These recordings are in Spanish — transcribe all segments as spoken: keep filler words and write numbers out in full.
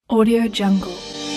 Audio Jungle.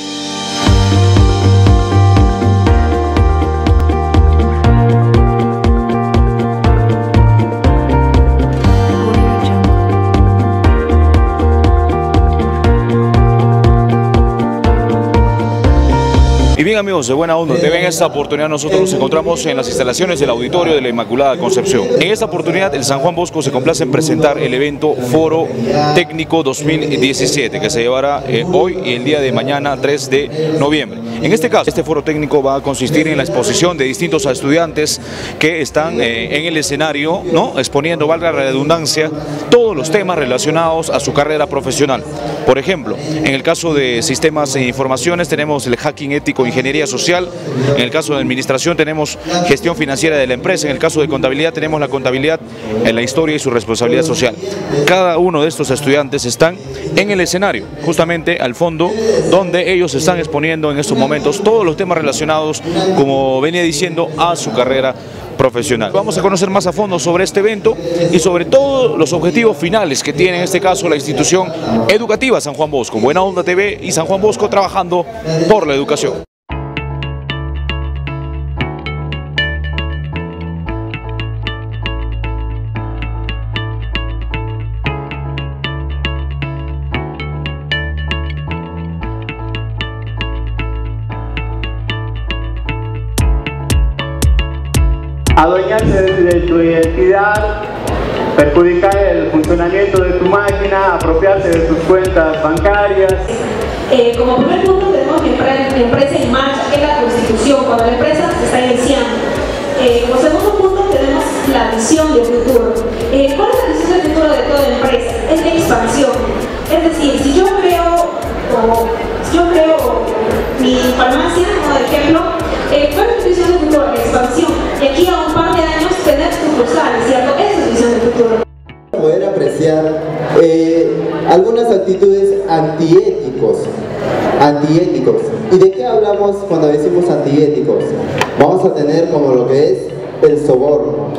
Y bien, amigos de Buena Onda T V, en esta oportunidad nosotros nos encontramos en las instalaciones del Auditorio de la Inmaculada Concepción. En esta oportunidad el San Juan Bosco se complace en presentar el evento Foro Técnico dos mil diecisiete que se llevará eh, hoy y el día de mañana, tres de noviembre. En este caso, este foro técnico va a consistir en la exposición de distintos estudiantes que están eh, en el escenario, ¿no?, exponiendo, valga la redundancia, todos los temas relacionados a su carrera profesional. Por ejemplo, en el caso de sistemas e informaciones tenemos el hacking ético, ingeniería social. En el caso de administración tenemos gestión financiera de la empresa. En el caso de contabilidad tenemos la contabilidad en la historia y su responsabilidad social. Cada uno de estos estudiantes están en el escenario, justamente al fondo, donde ellos están exponiendo en estos momentos todos los temas relacionados, como venía diciendo, a su carrera profesional. Vamos a conocer más a fondo sobre este evento y sobre todo los objetivos finales que tiene en este caso la institución educativa San Juan Bosco. Buena Onda T V y San Juan Bosco trabajando por la educación. Adueñarse de tu identidad, perjudicar el funcionamiento de tu máquina, apropiarse de tus cuentas bancarias. Eh, como primer punto tenemos la empresa en marcha, que es la constitución, cuando la empresa se está iniciando. Eh, como segundo punto tenemos la visión de futuro. Eh, ¿Cuál es la visión de futuro de toda empresa? Es la expansión. Es decir, si yo creo, o, si yo creo mi farmacia, como de ejemplo, eh, ¿cuál es la visión de futuro? La expansión. Y aquí a un par de años tener sucursales, ¿cierto? Esa es la visión de futuro. Poder apreciar eh, algunas actitudes antiéticos, antiéticos. ¿Y de qué hablamos cuando decimos antiéticos? Vamos a tener como lo que es el soborno.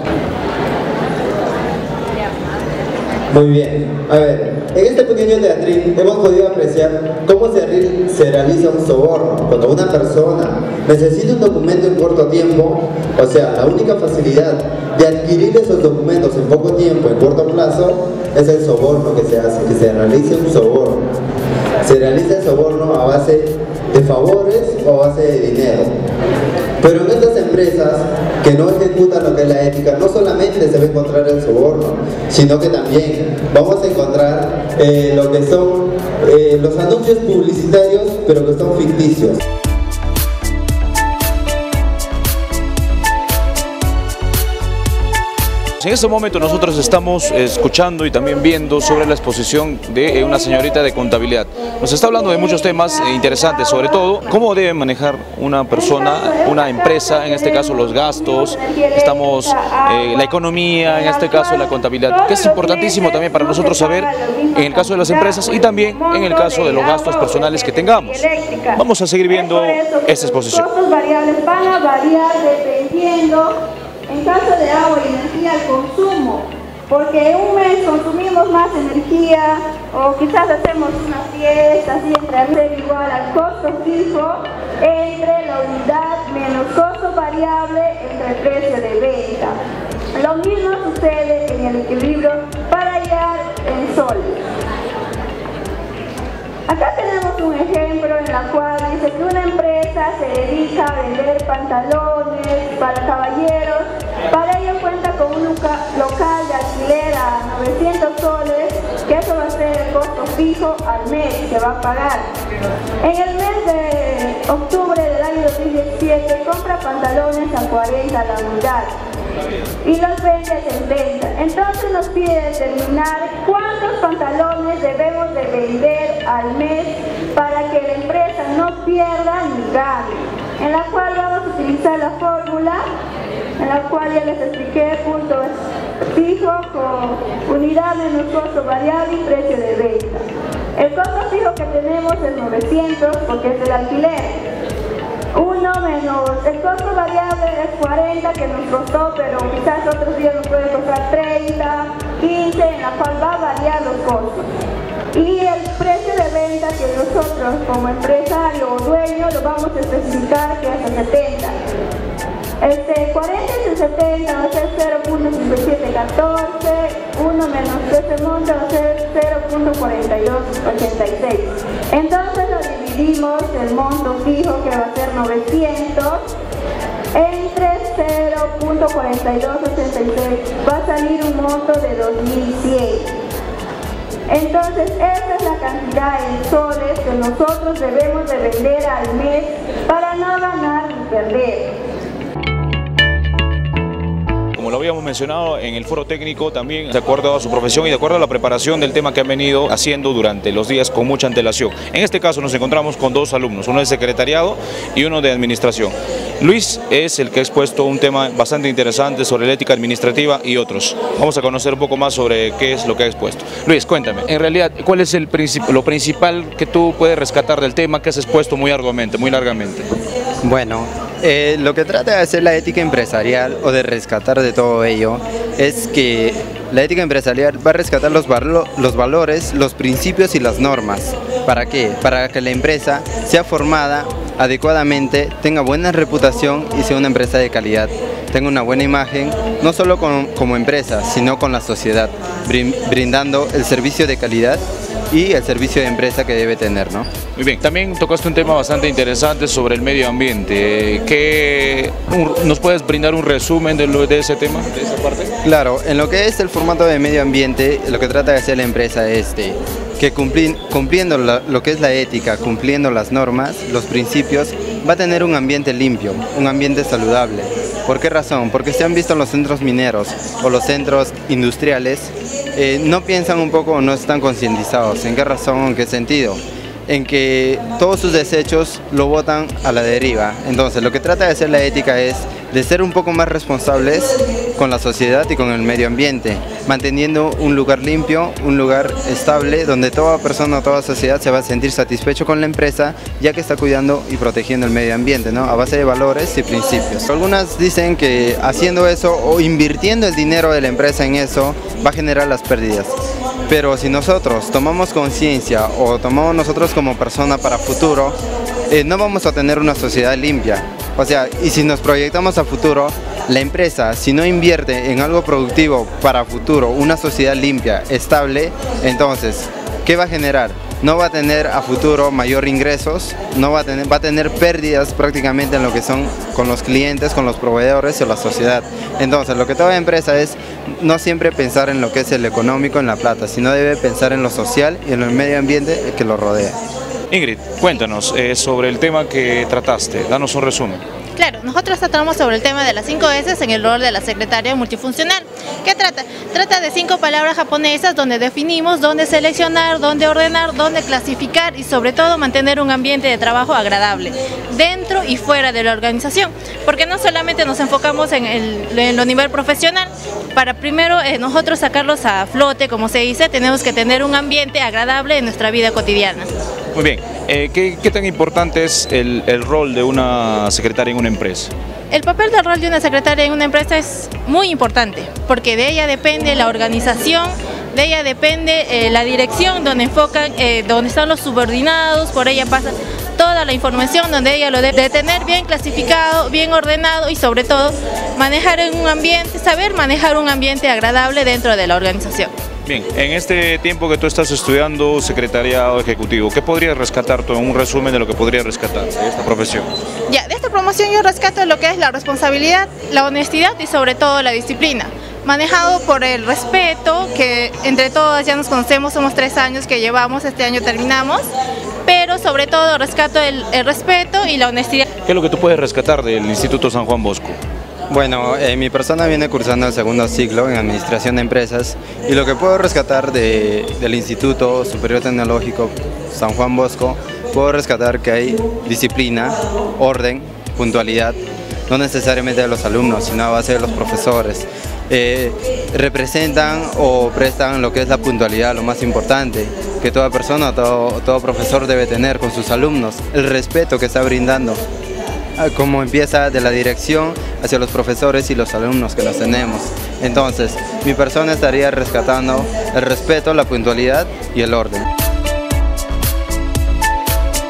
Muy bien, a ver, en este pequeño teatrín hemos podido apreciar cómo se, se realiza un soborno. Cuando una persona necesita un documento en corto tiempo, o sea, la única facilidad de adquirir esos documentos en poco tiempo, en corto plazo, es el soborno que se hace, que se realice un soborno. Se realiza el soborno a base de favores o a base de dinero. Pero en estas empresas que no ejecutan lo que es la ética, no solamente se va a encontrar el soborno, sino que también vamos a encontrar eh, lo que son eh, los anuncios publicitarios, pero que son ficticios. En este momento nosotros estamos escuchando y también viendo sobre la exposición de una señorita de contabilidad. Nos está hablando de muchos temas interesantes, sobre todo cómo debe manejar una persona, una empresa, en este caso los gastos, estamos eh, la economía, en este caso la contabilidad, que es importantísimo también para nosotros saber en el caso de las empresas y también en el caso de los gastos personales que tengamos. Vamos a seguir viendo esta exposición. Los costos variables van a variar dependiendo, en caso de agua y energía, el consumo, porque un mes consumimos más energía o quizás hacemos una fiesta, así entre igual al costo fijo entre la unidad menos costo variable entre el precio de venta. Lo mismo sucede en el equilibrio para hallar en sol. Acá tenemos un ejemplo en la cual dice que una empresa se dedica a vender pantalones para caballeros. Para ello cuenta con un local de alquiler a novecientos soles, que eso va a ser el costo fijo al mes que va a pagar. En el mes de octubre del año dos mil diecisiete compra pantalones a cuarenta la unidad y los vende en venta. Entonces nos pide determinar cuántos pantalones debemos de vender al mes para que la empresa no pierda ni gane, en la cual vamos a utilizar la fórmula en la cual ya les expliqué, punto fijo con unidad menos costo variable y precio de venta. El costo fijo que tenemos es novecientos porque es el alquiler. uno menos el costo variable es cuarenta que nos costó, pero quizás otros días nos puede costar treinta, quince, en la cual va a variar los costos. Y el precio de venta que nosotros nosotros como empresario o dueño lo vamos a especificar que hasta setenta. Este, cuarenta entre setenta va a ser cero punto cincuenta y siete catorce, uno menos ese monto va a ser cero punto cuarenta y dos ochenta y seis. Entonces lo dividimos, el monto fijo que va a ser novecientos, entre cero punto cuarenta y dos ochenta y seis va a salir un monto de dos mil cien. Entonces esa es la cantidad en soles que nosotros debemos de vender al mes para no ganar ni perder. Como lo habíamos mencionado en el foro técnico, también de acuerdo a su profesión y de acuerdo a la preparación del tema que han venido haciendo durante los días con mucha antelación. En este caso nos encontramos con dos alumnos, uno de secretariado y uno de administración. Luis es el que ha expuesto un tema bastante interesante sobre la ética administrativa y otros. Vamos a conocer un poco más sobre qué es lo que ha expuesto. Luis, cuéntame, en realidad, ¿cuál es el princip- lo principal que tú puedes rescatar del tema que has expuesto muy largamente, muy largamente? Bueno, eh, lo que trata de hacer la ética empresarial o de rescatar de todo ello es que la ética empresarial va a rescatar los, valo los valores, los principios y las normas. ¿Para qué? Para que la empresa sea formada adecuadamente, tenga buena reputación y sea una empresa de calidad. Tenga una buena imagen, no solo con, como empresa, sino con la sociedad, brindando el servicio de calidad y el servicio de empresa que debe tener, ¿no? Muy bien, también tocaste un tema bastante interesante sobre el medio ambiente. ¿Qué, un, ¿Nos puedes brindar un resumen de, lo, de ese tema, de esa parte? Claro, en lo que es el formato de medio ambiente, lo que trata de hacer la empresa es de, que cumpli, cumpliendo la, lo que es la ética, cumpliendo las normas, los principios, va a tener un ambiente limpio, un ambiente saludable. ¿Por qué razón? Porque se han visto los centros mineros o los centros industriales, eh, no piensan un poco o no están concientizados. ¿En qué razón? ¿En qué sentido? En que todos sus desechos lo botan a la deriva. Entonces lo que trata de hacer la ética es de ser un poco más responsables con la sociedad y con el medio ambiente, manteniendo un lugar limpio, un lugar estable, donde toda persona, toda sociedad se va a sentir satisfecho con la empresa, ya que está cuidando y protegiendo el medio ambiente, ¿no? A base de valores y principios. Algunas dicen que haciendo eso o invirtiendo el dinero de la empresa en eso va a generar las pérdidas. Pero si nosotros tomamos conciencia o tomamos nosotros como persona para futuro, eh, no vamos a tener una sociedad limpia. O sea, y si nos proyectamos a futuro, la empresa, si no invierte en algo productivo para futuro, una sociedad limpia, estable, entonces, ¿qué va a generar? No va a tener a futuro mayor ingresos, no va a tener, va a tener pérdidas prácticamente en lo que son con los clientes, con los proveedores o la sociedad. Entonces, lo que toda empresa es no siempre pensar en lo que es el económico, en la plata, sino debe pensar en lo social y en el medio ambiente que lo rodea. Ingrid, cuéntanos eh, sobre el tema que trataste, danos un resumen. Claro, nosotros tratamos sobre el tema de las cinco S en el rol de la secretaria multifuncional. ¿Qué trata? Trata de cinco palabras japonesas donde definimos dónde seleccionar, dónde ordenar, dónde clasificar y sobre todo mantener un ambiente de trabajo agradable dentro y fuera de la organización. Porque no solamente nos enfocamos en, el, en lo nivel profesional, para primero eh, nosotros sacarlos a flote, como se dice, tenemos que tener un ambiente agradable en nuestra vida cotidiana. Muy bien, eh, ¿qué, ¿qué tan importante es el, el rol de una secretaria en una empresa? El papel del rol de una secretaria en una empresa es muy importante, porque de ella depende la organización, de ella depende eh, la dirección donde enfocan, eh, donde están los subordinados, por ella pasa toda la información donde ella lo debe de tener bien clasificado, bien ordenado y sobre todo manejar en un ambiente, saber manejar un ambiente agradable dentro de la organización. Bien, en este tiempo que tú estás estudiando secretariado ejecutivo, ¿qué podrías rescatar tú en un resumen de lo que podrías rescatar de esta profesión? Ya, de esta promoción yo rescato lo que es la responsabilidad, la honestidad y sobre todo la disciplina. Manejado por el respeto, que entre todas ya nos conocemos, somos tres años que llevamos, este año terminamos, pero sobre todo rescato el, el respeto y la honestidad. ¿Qué es lo que tú puedes rescatar del Instituto San Juan Bosco? Bueno, eh, mi persona viene cursando el segundo ciclo en Administración de Empresas y lo que puedo rescatar de, del Instituto Superior Tecnológico San Juan Bosco, puedo rescatar que hay disciplina, orden, puntualidad, no necesariamente de los alumnos, sino a base de los profesores. Eh, representan o prestan lo que es la puntualidad, lo más importante, que toda persona, todo, todo profesor debe tener con sus alumnos, el respeto que está brindando. Como empieza de la dirección hacia los profesores y los alumnos que los tenemos. Entonces, mi persona estaría rescatando el respeto, la puntualidad y el orden.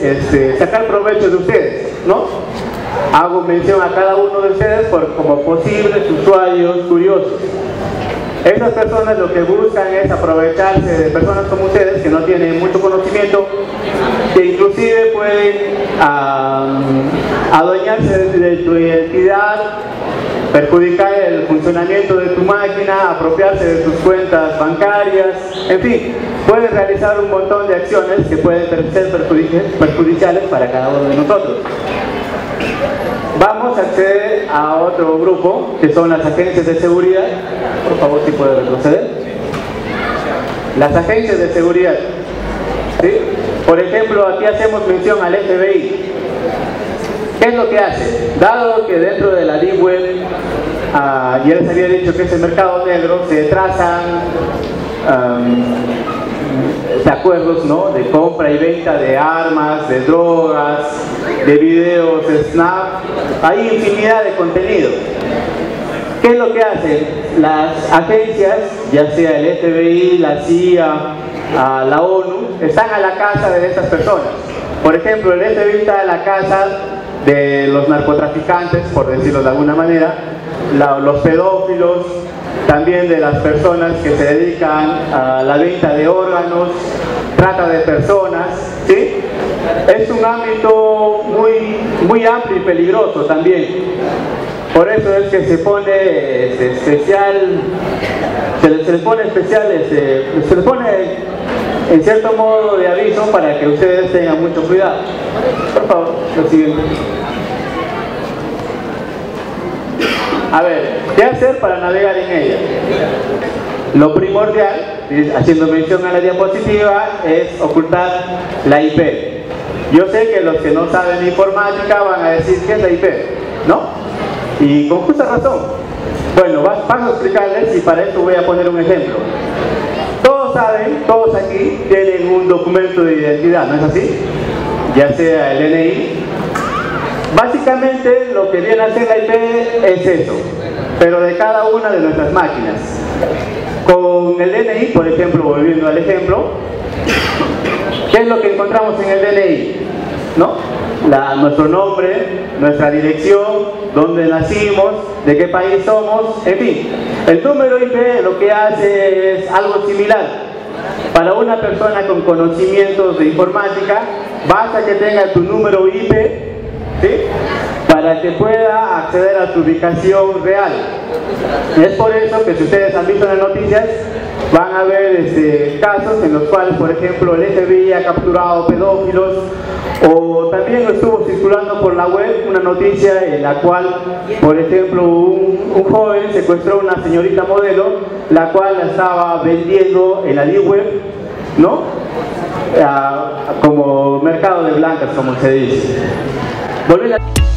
este, sacar provecho de ustedes, ¿no? Hago mención a cada uno de ustedes por, como posibles usuarios curiosos. Esas personas lo que buscan es aprovecharse de personas como ustedes que no tienen mucho conocimiento, que inclusive pueden um, adueñarse de, de tu identidad, perjudicar el funcionamiento de tu máquina, apropiarse de tus cuentas bancarias, en fin, pueden realizar un montón de acciones que pueden ser perjudiciales para cada uno de nosotros. Vamos a acceder a otro grupo, que son las agencias de seguridad. Por favor, si puede retroceder. Las agencias de seguridad, ¿sí? Por ejemplo, aquí hacemos mención al F B I. ¿Qué es lo que hace? Dado que dentro de la Deep Web, uh, ya les había dicho que es el mercado negro, se trazan um, de acuerdos, ¿no?, de compra y venta de armas, de drogas, de videos, de snap, hay infinidad de contenido. ¿Qué es lo que hacen? Las agencias, ya sea el F B I, la C I A, la ONU, están a la casa de estas personas. Por ejemplo, el F B I está a la casa de los narcotraficantes, por decirlo de alguna manera, la, los pedófilos, también de las personas que se dedican a la venta de órganos, trata de personas, ¿sí? Es un ámbito muy, muy amplio y peligroso también. Por eso es que se pone este, especial, se les, se les pone especial, este, se les pone en cierto modo de aviso para que ustedes tengan mucho cuidado. Por favor, lo siguiente. A ver, ¿qué hacer para navegar en ella? Lo primordial, haciendo mención a la diapositiva, es ocultar la I P. Yo sé que los que no saben de informática van a decir, ¿qué es la I P? ¿No? Y con justa razón. Bueno, paso a explicarles y para esto voy a poner un ejemplo. Todos saben, todos aquí tienen un documento de identidad, ¿no es así? Ya sea el N I. Básicamente lo que viene a hacer la I P es eso, pero de cada una de nuestras máquinas. Con el D N I, por ejemplo, volviendo al ejemplo, ¿qué es lo que encontramos en el D N I? ¿No? La, nuestro nombre, nuestra dirección, dónde nacimos, de qué país somos, en fin. El número I P lo que hace es algo similar. Para una persona con conocimientos de informática, basta que tenga tu número I P, ¿sí?, para que pueda acceder a tu ubicación real. Es por eso que si ustedes han visto en las noticias, van a ver este, casos en los cuales, por ejemplo, el F B I ha capturado pedófilos, o también estuvo circulando por la web una noticia en la cual, por ejemplo, un, un joven secuestró a una señorita modelo, la cual la estaba vendiendo en la Deep Web, ¿no?, a, a, como mercado de blancas, como se dice. Volver a